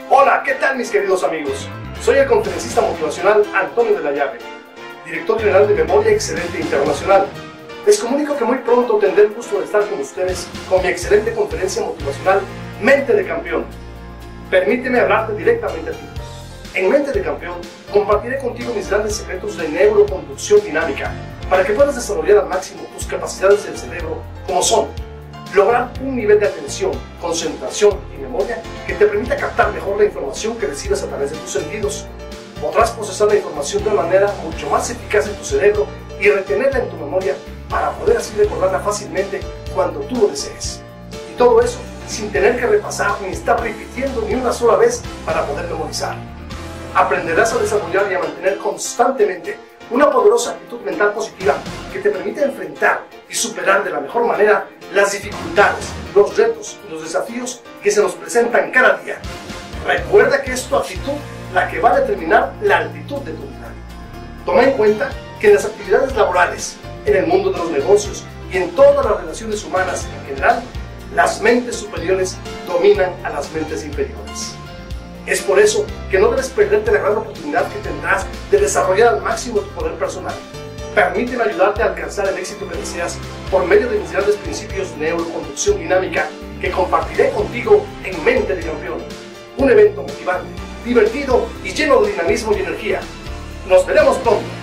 Hola, ¿qué tal mis queridos amigos? Soy el conferencista motivacional Antonio de la Llave, director general de Memoria Excelente Internacional. Les comunico que muy pronto tendré el gusto de estar con ustedes con mi excelente conferencia motivacional Mente de Campeón. Permíteme hablarte directamente a ti. En Mente de Campeón compartiré contigo mis grandes secretos de neuroconducción dinámica para que puedas desarrollar al máximo tus capacidades del cerebro, como son lograr un nivel de atención, concentración y memoria que te permita captar mejor la información que recibes a través de tus sentidos. Podrás procesar la información de una manera mucho más eficaz en tu cerebro y retenerla en tu memoria para poder así recordarla fácilmente cuando tú lo desees. Y todo eso sin tener que repasar ni estar repitiendo ni una sola vez para poder memorizar. Aprenderás a desarrollar y a mantener constantemente una poderosa actitud mental positiva que te permite enfrentar y superar de la mejor manera las dificultades, los retos y los desafíos que se nos presentan cada día. Recuerda que es tu actitud la que va a determinar la altitud de tu vida. Toma en cuenta que en las actividades laborales, en el mundo de los negocios y en todas las relaciones humanas en general, las mentes superiores dominan a las mentes inferiores. Es por eso que no debes perderte la gran oportunidad que tendrás de desarrollar al máximo tu poder personal. Permíteme ayudarte a alcanzar el éxito que deseas por medio de mis grandes principios de neuroconducción dinámica que compartiré contigo en Mente de Campeón. Un evento motivante, divertido y lleno de dinamismo y energía. Nos veremos pronto.